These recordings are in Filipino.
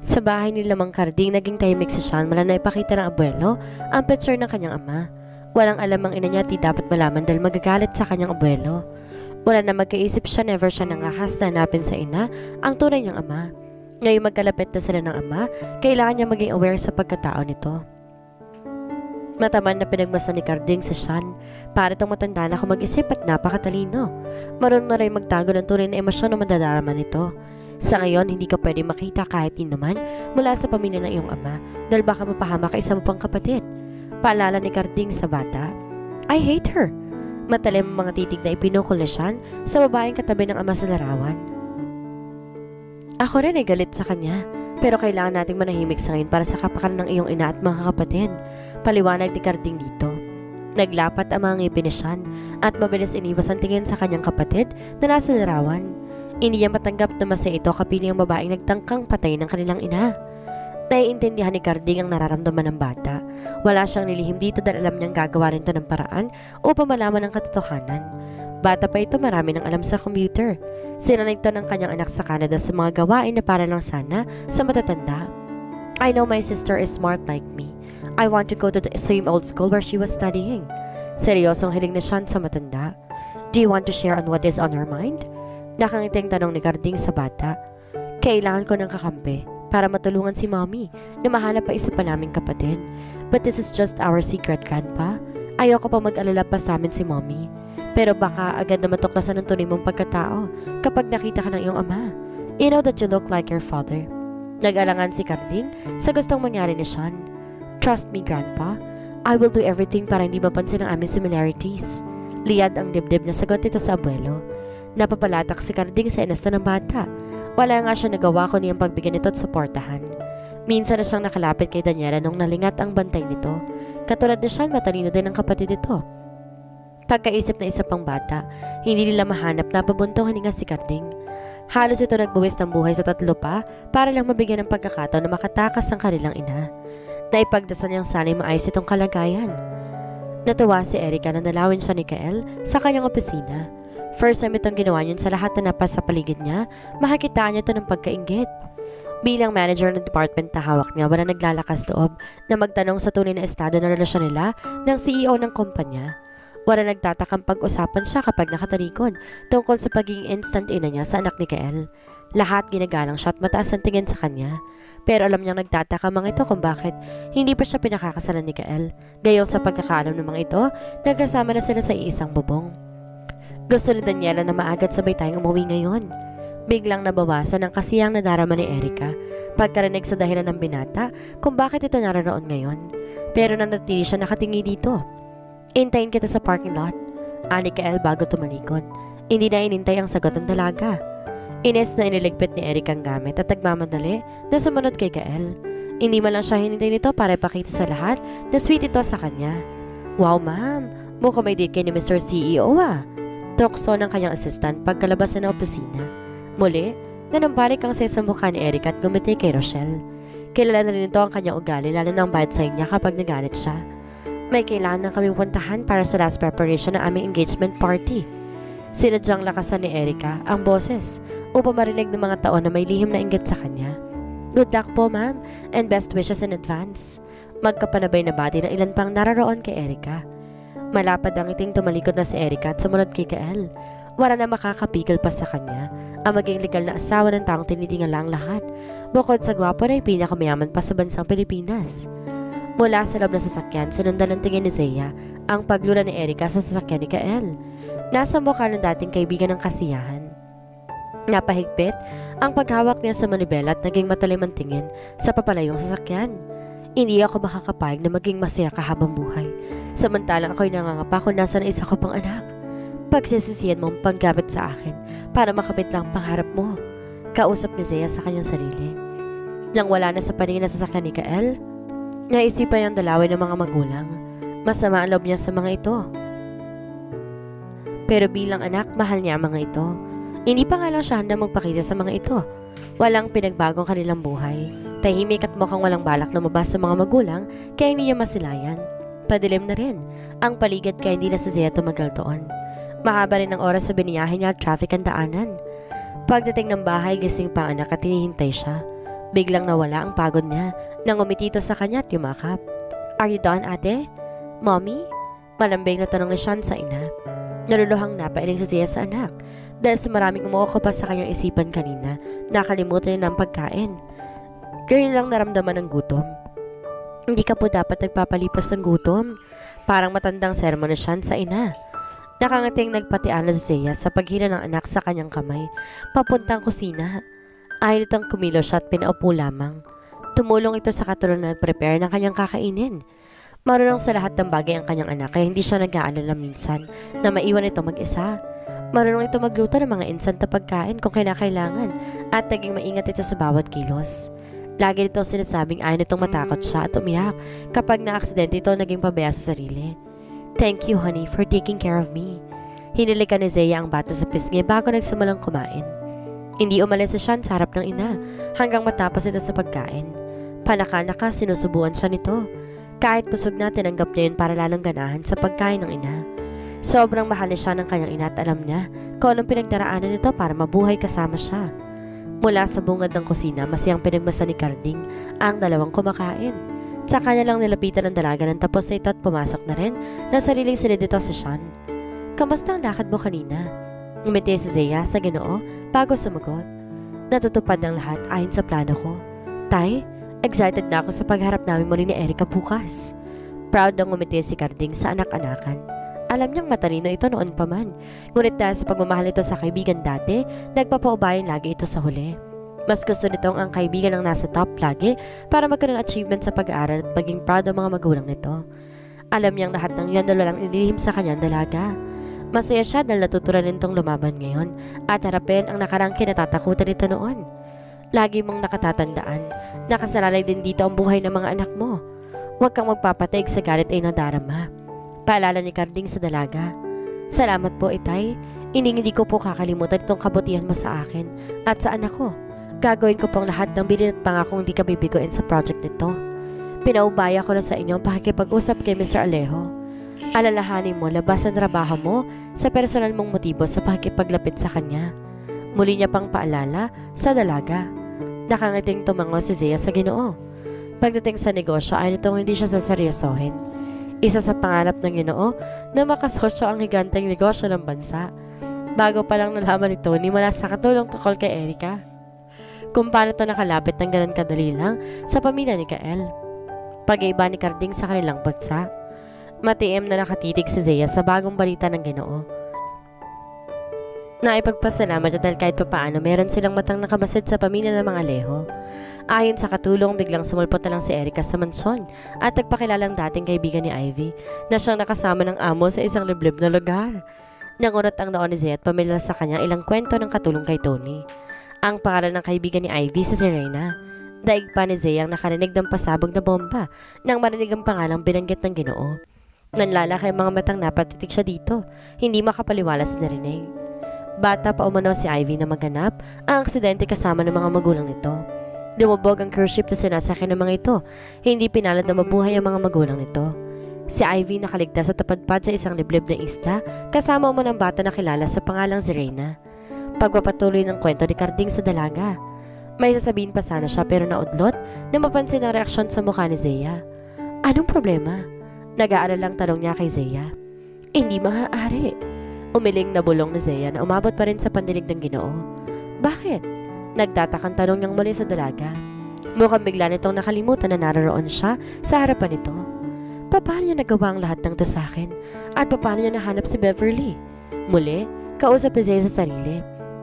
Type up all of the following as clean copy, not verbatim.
Sa bahay ni Lamang Karding, naging tahimik si Sean mula na ipakita ng abuelo ang picture ng kanyang ama. Walang alam ang ina niya at di dapat malaman dahil magagalit sa kanyang abuelo. Wala na magkaisip siya, never siya nangahas na hanapin sa ina ang tunay niyang ama. Ngayon magkalapit na sila ng ama, kailangan niya maging aware sa pagkatao nito. Mataman na pinagmasdan ni Karding si Sean. Para itong matanda na kung mag-isip at napakatalino. Marunong na rin magtago ng tunay na emosyon na madadarama nito. Sa ngayon, hindi ka pwede makita kahit inuman mula sa pamilya ng iyong ama dahil baka mapahamak ka isa mo pang kapatid. Paalala ni Karding sa bata, I hate her. Matalim ang mga titig na ipinukol ni Sean sa babaeng katabi ng ama sa larawan. Ako rin ay galit sa kanya, pero kailangan nating manahimik sa ngayon para sa kapakanan ng iyong ina at mga kapatid. Paliwanag ni Karding dito. Naglapat ang mga ngipin ni Sean at mabilis iniwas ang tingin sa kanyang kapatid na nasa larawan. Hindi niya matanggap na masaya ito kapiling ang babaeng nagtangkang patay ng kanilang ina. Naiintindihan ni Karding ang nararamdaman ng bata. Wala siyang nilihim dito dahil alam niyang gagawa rin ito ng paraan upang malaman ang katotohanan. Bata pa ito, marami ng alam sa computer. Sinanay ito ng kanyang anak sa Canada sa mga gawain na para lang sana sa matatanda. I know my sister is smart like me. I want to go to the same old school where she was studying. Seryosong hiling na Sean sa matanda. Do you want to share on what is on her mind? Nakangiting tanong ni Karding sa bata. Kailangan ko ng kakampi para matulungan si mommy na mahanap pa isa pa naming kapatid. But this is just our secret, Grandpa. Ayoko pa mag-alala pa sa amin si mommy. Pero baka agad na matuklasan ng tunay mong pagkatao kapag nakita ka ng iyong ama. You know that you look like your father. Nag-alangan si Karding sa gustong mangyari ni Sean. Trust me, Grandpa. I will do everything para hindi mapansin ang aming similarities. Liyad ang dibdib na sagot nito sa abuelo. Napapalatak si Karding sa inasta ng bata. Wala nga siya nagawa kundi ang pagbigyan nito at suportahan. Minsan na siyang nakalapit kay Daniela nung nalingat ang bantay nito. Katulad na Sean, matalino din ang kapatid nito. Pagkaisip na isa pang bata, hindi nila mahanap na pabuntong hininga si Karding. Halos ito nagbuwis ng buhay sa tatlo pa para lang mabigyan ng pagkakataon na makatakas ang kanilang ina. Naipagdasal niyang sana'y maayos itong kalagayan. Natuwa si Erica na dalawin siya ni Kael sa kanyang opisina. First time itong ginawa niyon sa lahat na napas sa paligid niya, makikitaan niya ito ng pagkainggit. Bilang manager ng department na hawak niya, wala naglalakas loob na magtanong sa tunay na estado ng relasyon nila ng CEO ng kumpanya. Wala nagtatakang pag-usapan siya kapag nakatalikod tungkol sa pagiging instant ina niya sa anak ni Kael. Lahat ginagalang siya at mataas ang tingin sa kanya. Pero alam niyang nagtataka mga ito kung bakit hindi pa siya pinakakasalan ni Kael. Gayong sa pagkakaalam ng mga ito, nagkasama na sila sa iisang bubong. Gusto ni Daniela na maagad sabay tayong umuwi ngayon. Biglang nabawasan ang kasiyang nadarama ni Erica pagkarinig sa dahilan ng binata kung bakit ito naroon ngayon. Pero nanatili siya nakatingi dito. Intayin kita sa parking lot, ani Kael bago tumalikod. Hindi na inintay ang sagot ng dalaga. Ines na iniligpit ni Eric ang gamit at nagmamadali na sumunod kay Kael. Hindi man lang siya hinintay nito para ipakita sa lahat na sweet ito sa kanya. Wow ma'am, mukhang may date kay ni Mr. CEO ah. Tukso ng kanyang assistant pagkalabas na ng opisina. Muli, nanambalik ang sa mukha ni Eric at gumiti kay Rochelle. Kilala na rin ito ang kanyang ugali lalo na ang bad side niya kapag nagalit siya. May kailangan na kaming puntahan para sa last preparation ng aming engagement party. Sinadyang lakasan ni Erica ang boses upang marinig ng mga taon na may lihim na inggit sa kanya. Good luck po ma'am and best wishes in advance. Magkapanabay na bati ng ilan pang nararoon kay Erica. Malapad ang iting tumalikod na si Erica at sumunod kay Kael. Wala na makakapigil pa sa kanya ang maging legal na asawa ng taong tinitingala ang lahat. Bukod sa gwapo na ay pinakamayaman pa sa bansang Pilipinas. Mula sa loob ng sasakyan, sinundan ng tingin ni Zea ang paglula ni Erica sa sasakyan ni Kael. Nasa mukha ng dating kaibigan ng kasiyahan. Napahigpit ang paghawak niya sa manibela at naging matalim ang tingin sa papalayong sasakyan. Hindi ako makakapayag na maging masaya ka habang buhay. Samantalang ako'y nangangapa kung nasa na isa ko pang anak. Pagsisisihan mong panggamit sa akin para makamit lang pangarap mo. Kausap ni Zea sa kanyang sarili. Nang wala na sa paningin na sasakyan ni Kael, naisipan niyang dalawin ng mga magulang. Masama ang loob niya sa mga ito. Pero bilang anak, mahal niya ang mga ito. Hindi pa nga lang siya handang magpakita sa mga ito. Walang pinagbagong kanilang buhay. Tahimik at mukhang walang balak lumabas sa mga magulang kaya hindi niya masilayan. Padilim na rin ang paligid kaya hindi na si Zea tumagal doon. Mahaba rin ang oras sa biniyahe niya at traffic ang daanan. Pagdating ng bahay, gising pa ang anak at hinihintay siya. Biglang nawala ang pagod niya nang umitito sa kanya at yumakap. Are you done, ate? Mommy? Malambing na tanong ni Sean sa ina. Naluluhang napailing si Zia sa anak dahil sa maraming umuokupa sa kanyang isipan kanina, nakalimutan niya ng pagkain. Ganyan lang naramdaman ng gutom. Hindi ka po dapat nagpapalipas ng gutom. Parang matandang sermon na Sean sa ina. Nakangating nagpatialo si Zia sa paghila ng anak sa kanyang kamay, papuntang kusina. Ayaw nitong kumilos siya at pinaupo lamang. Tumulong ito sa katulong na nag-prepare ng kanyang kakainin. Marunong sa lahat ng bagay ang kanyang anak kaya hindi siya nag-aalala minsan na maiwan ito mag-isa. Marunong ito magluto ng mga instant na pagkain kung kailangan at naging maingat ito sa bawat kilos. Lagi nitong sinasabing ayaw nitong matakot siya at umiyak kapag na-aksidente ito naging pabaya sa sarili. Thank you, honey, for taking care of me. Hinilikan ni Zia ang bata sa pisngi bago nagsimulang kumain. Hindi umalis si Sean sa harap ng ina hanggang matapos ito sa pagkain. Panaka-naka sinusubuan siya nito. Kahit busog na, tinanggap niya yun para lalong ganahan sa pagkain ng ina. Sobrang mahal siya ng kanyang ina at alam niya kung anong pinagdaraanan nito para mabuhay kasama siya. Mula sa bungad ng kusina, masayang pinagmasa ni Carding ang dalawang kumakain. Sa kanya lang nilapitan ng dalaga nang tapos na ito at pumasok na rin na sariling silid ito si Sean. Kamusta ang lakad mo kanina? Umiti si Zia sa Ginoo bago sumagot. Natutupad ang lahat ayon sa plano ko. Tay, excited na ako sa pagharap namin muli ni Erica bukas. Proud nang umiti si Carding sa anak-anakan. Alam niyang matalino ito noon pa man. Ngunit dahil sa pagmamahal ito sa kaibigan dati, nagpapaubayan lagi ito sa huli. Mas gusto nitong ang kaibigan ang nasa top lagi para magkaroon ng achievement sa pag-aaral at maging proud ang mga magulang nito. Alam niyang lahat ng yan dahil walang inilihim sa kanyang dalaga. Masaya siya dahil natutunan nitong lumaban ngayon at harapin ang nakarang kinatatakutan nito noon. Lagi mong nakatatandaan, nakasalalay din dito ang buhay ng mga anak mo. Huwag kang magpapataig sa galit ay nadarama. Paalala ni Carding sa dalaga. Salamat po, Itay. Hindi ko po kakalimutan itong kabutihan mo sa akin at sa anak ko. Gagawin ko pong lahat ng bilin at pangakong hindi ka bibiguin sa project nito. Pinaubaya ko na sa inyo ang pakikipag-usap kay Mr. Alejo. Alalahanin mo labas ang trabaho mo sa personal mong motibo sa pakikipaglapit sa kanya. Muli niya pang paalala sa dalaga. Nakangiting tumango si Zia sa Ginoo. Pagdating sa negosyo ay nitong hindi siya saseryosohin. Isa sa pangarap ng Ginoo na makasosyo ang higanteng negosyo ng bansa. Bago pa lang nalaman ito ni mula sa katulong tungkol kay Erica. Kung paano ito nakalapit ng ganun kadali lang sa pamilya ni Kael. Pag-iba ni Carding sa kanilang bagsak. Matiim na nakatitig si Zia sa bagong balita ng Ginoo. Naipagpasalamat niya dahil kahit papaano meron silang matang nakabasid sa pamilya ng mga Alejo. Ayon sa katulong, biglang sumulpot na lang si Erica sa mansyon at nagpakilalang dating kaibigan ni Ivy na siyang nakasama ng amo sa isang liblib na lugar. Nangunot ang noon ni Zia at pamilya sa kanya ilang kwento ng katulong kay Tony. Ang pangalan ng kaibigan ni Ivy si Serena. Daig pa ni Zia ang nakarinig ng pasabog na bomba nang marinig ang pangalang binanggit ng Ginoo. Nanlalaki ang mga matang napatitig siya dito, hindi makapaliwalas na rinig. Bata pa umano si Ivy na maganap ang aksidente kasama ng mga magulang nito. Dumubog ang cruise ship na sinasakyan ng mga ito. Hindi pinalad na mabuhay ang mga magulang nito. Si Ivy nakaligtas sa tapadpad sa isang liblib na isla kasama mo ng bata na kilala sa pangalang Zerena. Pagpapatuloy ng kwento ni Carding sa dalaga. May sasabihin pa sana siya pero naudlot na mapansin ang reaksyon sa mukha ni Zia. Anong problema? Nag-aalala lang tanong niya kay Zia. Hindi maaari. Umiling na bulong ni Zia na umabot pa rin sa pandinig ng Ginoo. Bakit? Nagtatakang tanong niyang muli sa dalaga. Mukhang bigla nitong nakalimutan na naroon siya sa harapan nito. Paano niya nagawa ang lahat ng to sa akin? At paano niya nahanap si Beverly? Muli, kausap ni Zia sa sarili.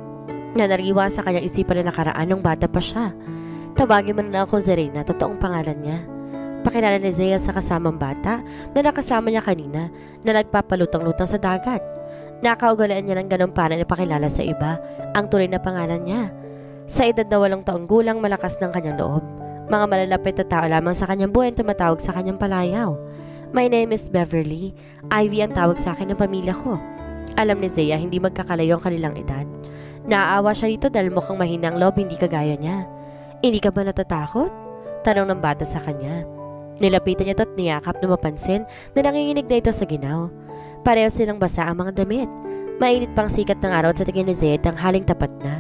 Nanariwa sa kanyang isipan na nakaraan nung bata pa siya. Tawagin mo na ako Zerena, totoong pangalan niya. Pakilala ni Zia sa kasamang bata na nakasama niya kanina na nagpapalutang-lutang sa dagat. Nakaugalaan niya ng ganong para na pakilala sa iba ang tunay na pangalan niya. Sa edad na 8 taong gulang, malakas ng kanyang loob. Mga malalapit na tao lamang sa kanyang buhay tumatawag sa kanyang palayaw. My name is Beverly. Ivy ang tawag sa akin ng pamilya ko. Alam ni Zia hindi magkakalayo ang kanilang edad. Naaawa siya dito dahil mukhang mahina ang loob, hindi kagaya niya. Hindi ka ba natatakot? Tanong ng bata sa kanya. Nilapitan niya ito at niyakap na mapansin na nanginginig na ito sa ginaw. Pareho silang basa ang mga damit. Mainit pang sikat ng araw at sa tingin ni Zed ang haling tapat na.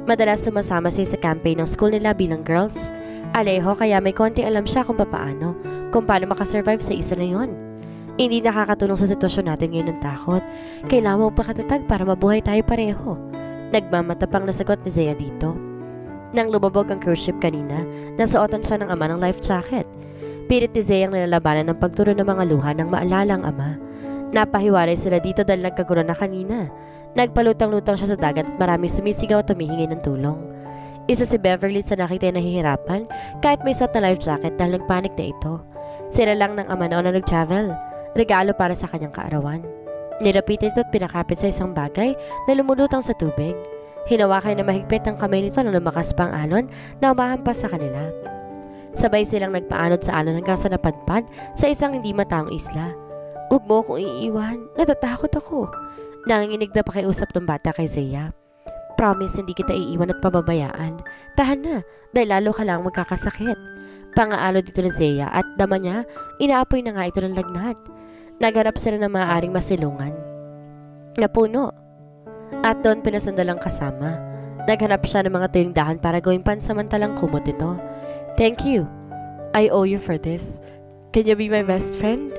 Madalas sumasama siya sa campaign ng school nila bilang girls. Alejo kaya may konting alam siya kung paano makasurvive sa isa na yon. Hindi nakakatulong sa sitwasyon natin ngayon ng takot. Kailangan mo pakatatag para mabuhay tayo pareho. Nagmamatapang na sagot ni Zea dito. Nang lumabog ang cruise ship kanina, nasuotan siya ng ama ng life jacket. Pilit ni Zea ang nilalabanan ng pagturo ng mga luha ng maalala ang ama. Napahiwalay sila dito dahil nagkagulo na kanina. Nagpalutang-lutang siya sa dagat at maraming sumisigaw at tumihingi ng tulong. Isa si Beverly sa nakita ay nahihirapan kahit may suot na life jacket dahil nagpanik na ito. Sila lang ng ama noon na nag-travel. Regalo para sa kanyang kaarawan. Nilapit ito at pinakapit sa isang bagay na lumulutang sa tubig. Hinawakan na mahigpit ang kamay nito nang lumakas pa ang alon na umahampas sa kanila. Sabay silang nagpaanod sa alon hanggang sa napadpad sa isang hindi mataong isla. "Huwag mo akong iiwan. Natatakot ako." Nanginginig na pakiusap ng bata kay Zea. "Promise hindi kita iiwan at pababayaan. Tahan na dahil lalo ka lang magkakasakit." Pangaalo dito ni Zea at dama niya, inaapoy na nga ito ng lagnat. Nagharap sila ng maaaring masilungan na puno. At doon pinasandalang kasama. Naghanap siya ng mga tuyong dahan para gawing pansamantalang kumot ito. "Thank you. I owe you for this. Can you be my best friend?"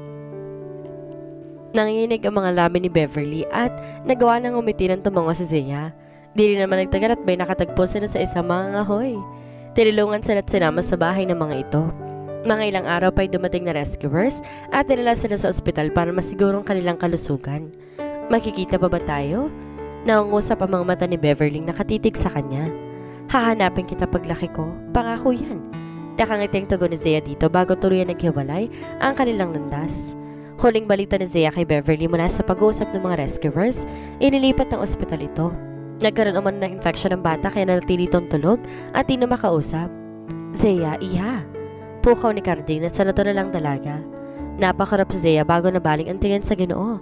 Nanginginig ang mga labi ni Beverly at nagawa ng umiti ng tumango si Zea. Di rin naman nagtagal at may nakatagpo sila sa isang mga ngahoy. Tinulungan sila at sinama sa bahay ng mga ito. Mga ilang araw pa'y dumating na rescuers at dinala sila sa ospital para masigurong kanilang kalusugan. "Makikita pa ba tayo?" Naungusap ang mga mata ni Beverly nakatitig sa kanya. "Hahanapin kita paglaki ko. Pangako yan." Nakangiting tugon ni Zea dito bago tuluyan naghiwalay ang kanilang landas. Huling balita ni Zea kay Beverly mula sa pag-uusap ng mga rescuers, inilipat ng ospital ito. Nagkaroon naman ng infection ng bata kaya nanatili itong tulog at di na makausap. "Zea, iha." Pukaw ni Carding at sa nato na lang dalaga. Napakarap si Zea bago nabaling ang tingin sa Ginoo.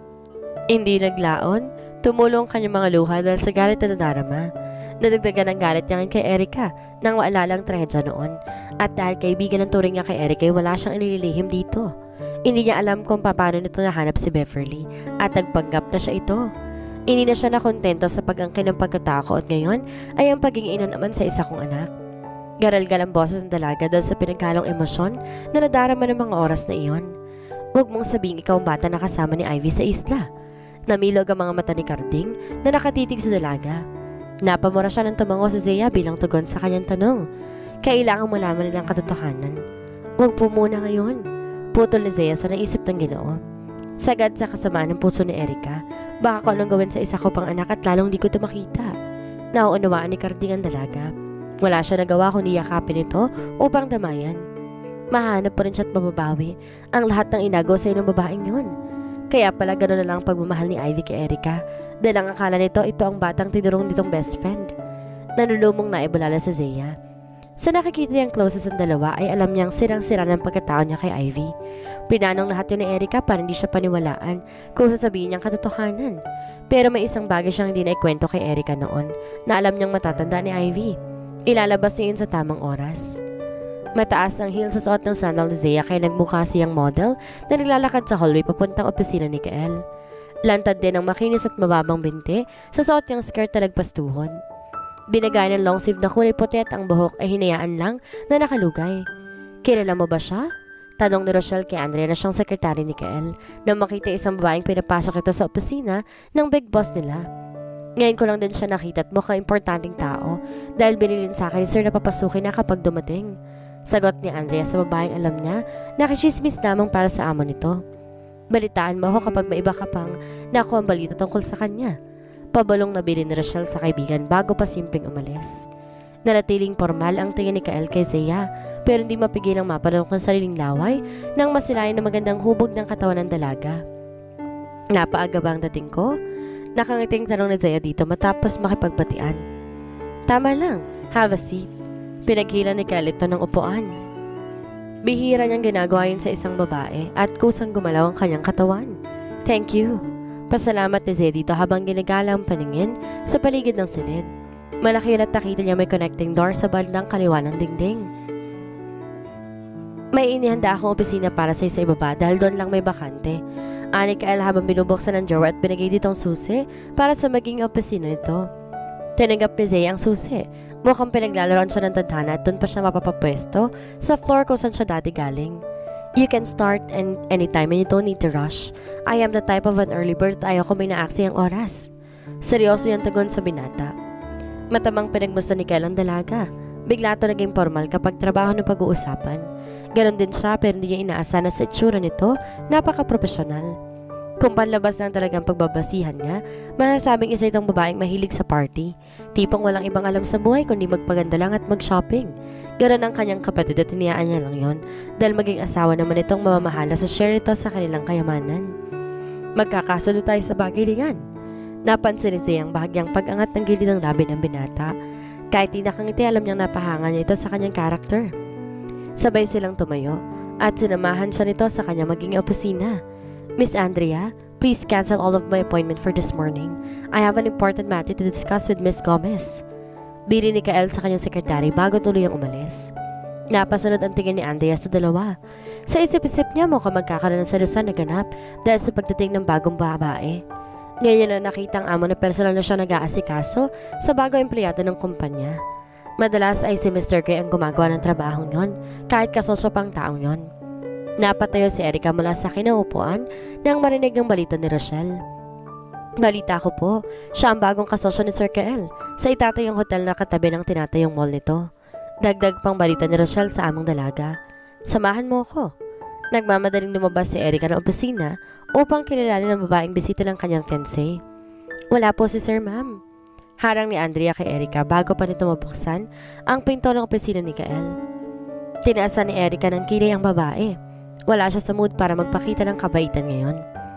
Hindi naglaon, tumulong kanyang mga luha dahil sa galit na nadarama. Nadagdagan ang galit niya kay Erica nang maalalang trahedya noon. At dahil kaibigan ng turing niya kay Erica ay wala siyang inililihim dito. Hindi niya alam kung paano nito nahanap si Beverly at nagpanggap na siya ito. Hindi na siya nakontento sa pag-angkin ng pagkatako at ngayon ay ang pagiging ina naman sa isa kong anak. Garal-gal ang boses ng dalaga dahil sa pinagkalong emosyon na nadarama ng mga oras na iyon. "Huwag mong sabihin ikaw ang bata na kasama ni Ivy sa isla." Namilog ang mga mata ni Carding na nakatitig sa dalaga. Napamura siya ng tumango sa Zea bilang tugon sa kanyang tanong. Kailangan malaman nilang katotohanan. "Huwag po muna ngayon." Putol ni Zea sa naisip ng Ginoo. Sagad sa kasamaan ng puso ni Erica. Baka ko anong gawin sa isa ko pang anak at lalong di ko ito makita. Nauunawaan ni Carding ang dalaga. Wala siya nagawa kundi yakapin ito upang damayan. Mahanap pa rin siya at mababawi ang lahat ng inagaw sa ng babaeng yun. Kaya pala gano'n na lang ang pagmamahal ni Ivy kay Erica dahil ang akala nito ito ang batang tinurong nitong best friend. Nanulumong na ibulala sa Zea. Sa nakikita niyang closest ang dalawa ay alam niyang sirang-sira ng pagkatao niya kay Ivy. Pinanong lahat yun ni Erica para hindi siya paniwalaan kung sasabihin niyang katotohanan. Pero may isang bagay siyang hindi na ikwento kay Erica noon na alam niyang matatanda ni Ivy. Ilalabas niya yun sa tamang oras. Mataas ang heel sa suot ng sandal ni Zea kaya nagmukha siyang model na naglalakad sa hallway papuntang opisina ni Kael. Lantad din ang makinis at mababang binti sa suot niyang skirt na nagpastuhod. Binagay ng long sleeve na kulay puti at ang buhok ay hinayaan lang na nakalugay. "Kilala mo ba siya?" Tanong ni Rochelle kay Andrea na siyang sekretary ni Kael nang makita isang babaeng pinapasok ito sa opisina ng big boss nila. "Ngayon ko lang din siya nakita at mukhang importanteng tao dahil binilin sa akin ni Sir na papasukin na kapag dumating." Sagot ni Andrea sa babaeng alam niya na kichismis lamang para sa amo nito. "Balitaan mo ako kapag may iba ka pang nakuha ang balita tungkol sa kanya." Pabalong nabili ni Rochelle sa kaibigan bago pa simpleng umalis. Nanatiling formal ang tingin ni Kael kay Zea pero hindi mapigilang mapanalok ng sariling laway nang masilayan ng magandang hubog ng katawan ng dalaga. "Napaaga ba ang dating ko?" Nakangiting tanong ni Zea dito matapos makipagbatian. "Tama lang, have a seat." Pinaghila ni Kael ito ng upuan. Bihira niyang ginagawa yun sa isang babae at kusang gumalaw ang kanyang katawan. "Thank you." Pasalamat ni Zea dito habang ginagala ang paningin sa paligid ng silid. Malaki at nakita niya may connecting door sa bandang kaliwa ng dingding. "May inihanda akong opisina para sa ibaba dahil doon lang may bakante." Ani Kael habang binubuksan ng drawer at binigay ditong susi para sa maging opisina nito. Tinanggap ni Zay ang susi. Mukhang pinaglalaroan siya ng tadhana at doon pa siya mapapapwesto sa floor kung saan siya dati galing. You can start anytime and you don't need to rush. I am the type of an early bird at ayoko may naaksi ang oras. Seryoso yung tugon sa binata. Matamang pinagmusta ni Kel ang dalaga. Bigla ito naging formal kapag trabaho ng pag-uusapan. Ganon din siya pero hindi niya inaasa na sa itsura nito, napaka-professional. Kung panlabas lang talagang pagbabasihan niya, masasabing isa itong babaeng mahilig sa party. Tipong walang ibang alam sa buhay kundi magpaganda lang at mag-shopping. Ganon ang kanyang kapatid at hiniyaan niya lang yon dahil maging asawa naman itong mamamahala sa share nito sa kanilang kayamanan. Magkakasundo tayo sa bagay na yan. Napansin ni Zay ang bahagyang pag-angat ng gilid ng labi ng binata. Kahit di nakangiti, alam niyang napahanga niya ito sa kanyang karakter. Sabay silang tumayo at sinamahan siya nito sa kanyang maging opisina. Miss Andrea, please cancel all of my appointment for this morning. I have an important matter to discuss with Miss Gomez. Biri ni Kael sa kanyang sekretary bago tuluyang umalis. Napasunod ang tingin ni Andrea sa dalawa. Sa isip-isip niya mukhang magkakaroon ng salusan na ganap dahil sa pagdating ng bagong babae. Ngayon na nakita ang amo na personal na siya nag-aasikaso sa bagong empleyado ng kumpanya. Madalas ay si Mr. Gray ang gumagawa ng trabahong yon kahit kasosyo pang taong yon. Napatayo si Erica mula sa kinaupuan nang marinig ang balita ni Rochelle. Balita ko po, siya ang bagong kasosyo ni Sir Kael sa itatayong hotel na katabi ng tinatayong mall nito. Dagdag pang balita ni Rochelle sa among dalaga. Samahan mo ako. Nagmamadaling lumabas si Erica ng opisina upang kilalanin ang babaeng bisita ng kanyang fiancé. Wala po si Sir Ma'am. Harang ni Andrea kay Erica bago pa nito mabuksan ang pinto ng opisina ni Kael. Tinaasan ni Erica ng kilay ang babae. Wala siya sa mood para magpakita ng kabaitan ngayon.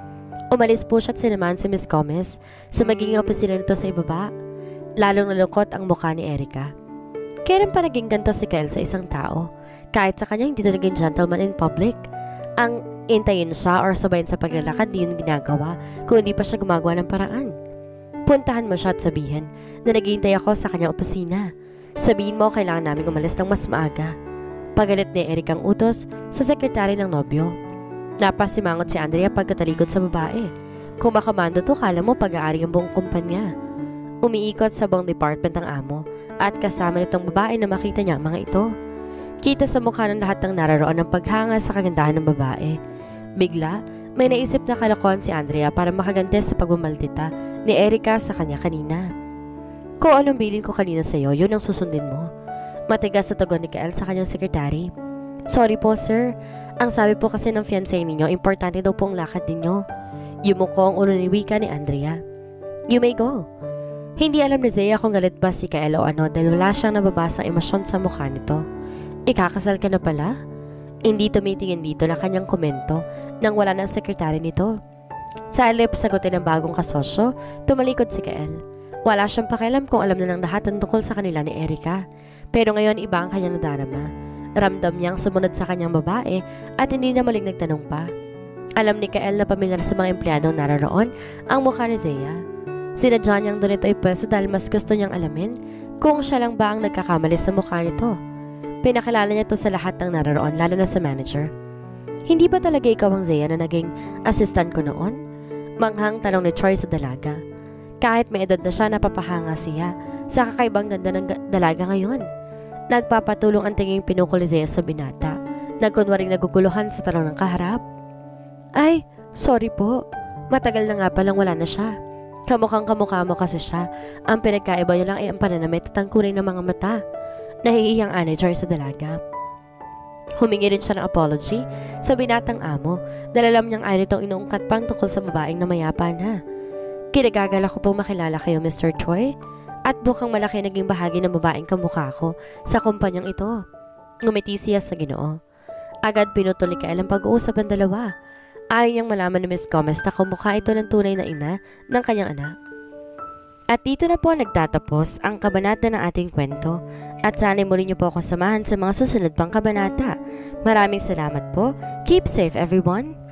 Umalis po siya at sinamahan si Miss Gomez sa magiging opisina nito sa ibaba. Lalong nalungkot ang mukha ni Erica. Kailan pa naging ganito si Kael sa isang tao? Kahit sa kanya hindi ito naging gentleman in public. Ang intayin siya or sabayin sa paglalakad di yun ginagawa kung hindi pa siya gumagawa ng paraan. Puntahan mo siya at sabihin na naghihintay ako sa kanyang opisina. Sabihin mo kailangan namin umalis ng mas maaga. Pagalit ni Eric ang utos sa sekretary ng nobyo. Napasimangot si Andrea pagkatalikod sa babae. Kung makamando to, kala mo pag-aari ang buong kumpanya. Umiikot sa buong department ang amo at kasama nitong babae na makita niya ang mga ito. Kita sa mukha ng lahat ng nararoon ang paghanga sa kagandahan ng babae. Bigla, may naisip na kalokohan si Andrea para makaganti sa pagbumaldita ni Erica sa kanya kanina. Kung anong bilin ko kanina sa'yo, yun ang susundin mo. Matigas sa tugon ni Kael sa kanyang sekretary. Sorry po sir, ang sabi po kasi ng fiancé ninyo, importante daw po ang lakad ninyo. Yumuko ang ulo ni wika ni Andrea. You may go. Hindi alam ni Zaya kung galit ba si Kael o ano dahil wala siyang nababasang emosyon sa mukha nito. Ikakasal ka na pala? Hindi tumitingin dito na kanyang komento nang wala na ang sekretary nito. Sa alip sagutin ng bagong kasosyo, tumalikod si Kael. Wala siyang pakialam kung alam na ng lahat ang tungkol sa kanila ni Erica. Pero ngayon iba ang kanyang nadarama. Ramdam niyang sumunod sa kanyang babae at hindi na maling nagtanong pa. Alam ni Kael na pamilyar sa mga empleyadong nararoon ang mukha ni Zaya. Sinadya niyang doon ito ipwesto dahil mas gusto niyang alamin kung siya lang ba ang nagkakamali sa mukha nito. Pinakilala niya ito sa lahat ng nararoon lalo na sa manager. Hindi ba talaga ikaw ang Zaya na naging assistant ko noon? Manghang tanong ni Troy sa dalaga. Kahit may edad na siya, napapahanga siya sa kakaibang ganda ng dalaga ngayon. Nagpapatulong ang tinging pinukol ni Zaya sa binata. Nagkunwaring naguguluhan sa tanong ng kaharap. Ay, sorry po. Matagal na nga palang wala na siya. Kamukhang kamukha mo kasi siya. Ang pinagkaiba niya lang ay ang pananamit at ang kulay ng mga mata. Nahihiyang manager sa dalaga. Humingi rin siya ng apology sa binatang amo dahil alam niyang ayaw nitong inuungkat pang tungkol sa babaeng na mayapa na. Kinagagala ko pong makilala kayo, Mr. Troy. At bukang malaki naging bahagi ng babaeng kamukha ko sa kumpanyang ito. Ngumiti siya sa Ginoo. Agad pinutol ni Kael ang pag-uusap ng dalawa. Ayaw niyang malaman ni Miss Gomez na kamukha ito ng tunay na ina ng kanyang anak. At dito na po nagtatapos ang kabanata ng ating kwento. At sana'y muli niyo po akong samahan sa mga susunod pang kabanata. Maraming salamat po. Keep safe everyone!